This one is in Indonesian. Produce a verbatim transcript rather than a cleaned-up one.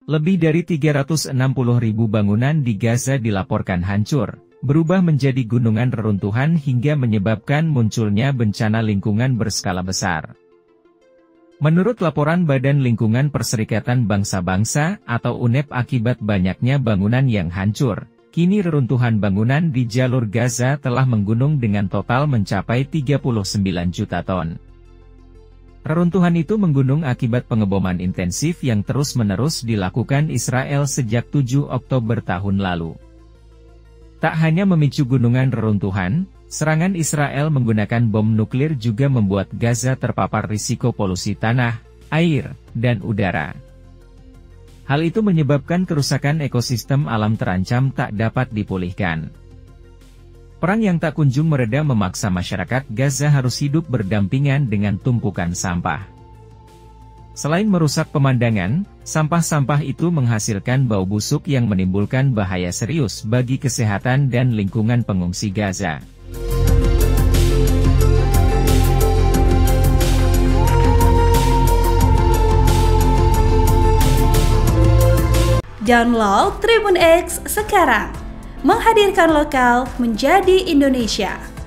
Lebih dari tiga ratus enam puluh ribu bangunan di Gaza dilaporkan hancur, berubah menjadi gunungan reruntuhan hingga menyebabkan munculnya bencana lingkungan berskala besar. Menurut laporan Badan Lingkungan Perserikatan Bangsa-Bangsa atau U N E P, akibat banyaknya bangunan yang hancur, kini reruntuhan bangunan di jalur Gaza telah menggunung dengan total mencapai tiga puluh sembilan juta ton. Reruntuhan itu menggunung akibat pengeboman intensif yang terus-menerus dilakukan Israel sejak tujuh Oktober tahun lalu. Tak hanya memicu gunungan reruntuhan, serangan Israel menggunakan bom nuklir juga membuat Gaza terpapar risiko polusi tanah, air, dan udara. Hal itu menyebabkan kerusakan ekosistem alam terancam tak dapat dipulihkan. Perang yang tak kunjung mereda memaksa masyarakat Gaza harus hidup berdampingan dengan tumpukan sampah. Selain merusak pemandangan, sampah-sampah itu menghasilkan bau busuk yang menimbulkan bahaya serius bagi kesehatan dan lingkungan pengungsi Gaza. Download Tribun X sekarang, menghadirkan lokal menjadi Indonesia.